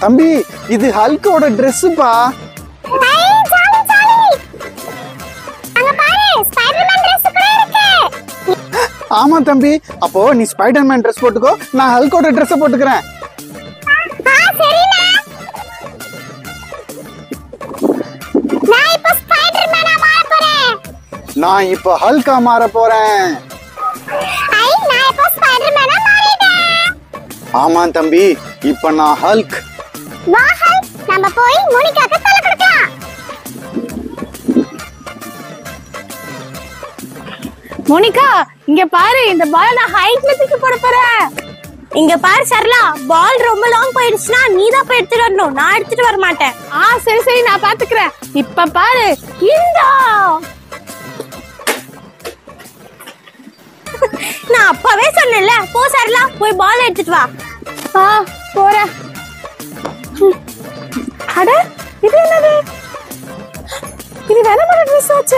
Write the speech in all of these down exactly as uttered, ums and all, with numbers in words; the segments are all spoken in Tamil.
தம்பி இது ஹல்கோட ட்ரெஸ்ஸுப்பா. ஆமா தம்பி, அப்போ நீ ஸ்பைடர்மேன் ட்ரெஸ் போட்டுக்கோ, நான் ஹல்கோட ட்ரெஸ் போட்டுக்கிறேன். நான் இப்ப ஹல்கா மாற போறேன். ஆமா தம்பி, இப்ப நான் ஹல்க். வா ஹல்க், நம்ம போய் மோனிகாக்கு தலை கொடுக்கலாம். மோனிகா இங்க பாரு, இந்த பால் நான் ஹைட்ல தூக்கி போட போறேன். இங்க பாரு சரளா, பால் ரொம்ப லாங் போயிடுச்சுன்னா நீ தான் போய் எடுத்துட்டு வரணும், நான் எடுத்துட்டு வர மாட்டேன். ஆ சரி சரி, நான் பாத்துக்கிறேன். இப்ப பாரு, இந்தா. நான் அப்பவே சொன்னேன்ல, போ சரளா போய் பால் எடுத்துட்டு வா. ஆ போறேன். அட இது என்னது? இது வேணாம ட்ரெஸ் ஆச்சே.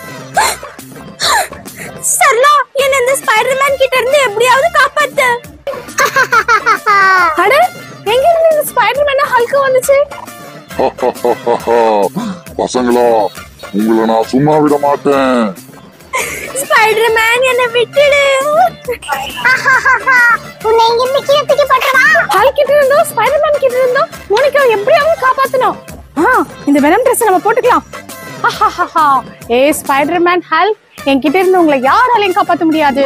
சரளா, என்ன இந்த ஸ்பைடர்மேன் கிட்ட இருந்து எப்படியாவது காப்பாத்து. அட எங்க இருந்து இந்த ஸ்பைடர்மேன் ஹல்க் வந்துச்சு? பசங்களா, உங்களை நான் சும்மா விட மாட்டேன். ஸ்பைடர்மேன் என்ன விட்டுடு. உன்னை இங்க இருந்து கீழே தூக்கி போட்டுறவா? ஹல்க் கிட்ட இருந்தோ ஸ்பைடர்மேன் கிட்ட இருந்தோ மோனிகா எப்படியாவது காப்பாத்தணும். ஆ இந்த வெனம் ட்ரெஸ் நம்ம போட்டுக்கலாம். ஹஹஹஹா, ஏ ஸ்பைடர்மேன் ஹல்க், என்கிட்ட இருந்து உங்களை யாராலையும் காப்பாத்த முடியாது.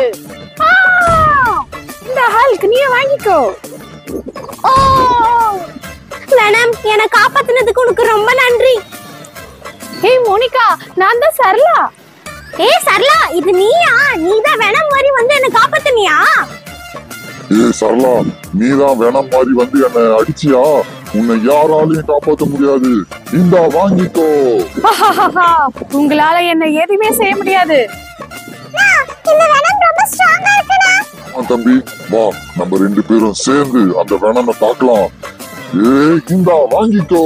இந்த ஹல்க் நீயே வாங்கிக்கோ. ஓ வெனம், என்ன காப்பாத்துனதுக்கு உனக்கு ரொம்ப நன்றி. ஏய் மோனிகா, நான் தான் சரளா. ஏ சரளா, இது நீயா? நீதான் வெனம் மாதிரி வந்து என்ன காப்பாத்துனியா? ஏ சரளா, நீதான் வேணாம் மாதிரி வந்து என்ன அடிச்சியா? உன்னை யாராலையும் காப்பாற்ற முடியாது. இந்தா வாங்கிக்கோ. உங்களால என்ன எதுவுமே செய்ய முடியாது. இந்த வெனம் ரொம்ப ஸ்ட்ராங்கா இருக்குடா. தம்பி வா, நம்ம ரெண்டு பேரும் சேர்ந்து அந்த வேணாம தாக்கலாம். ஏ இந்தா வாங்கிக்கோ.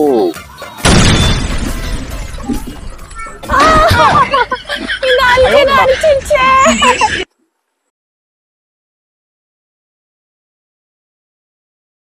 இந்த அழுகை அடிச்சிருச்சே.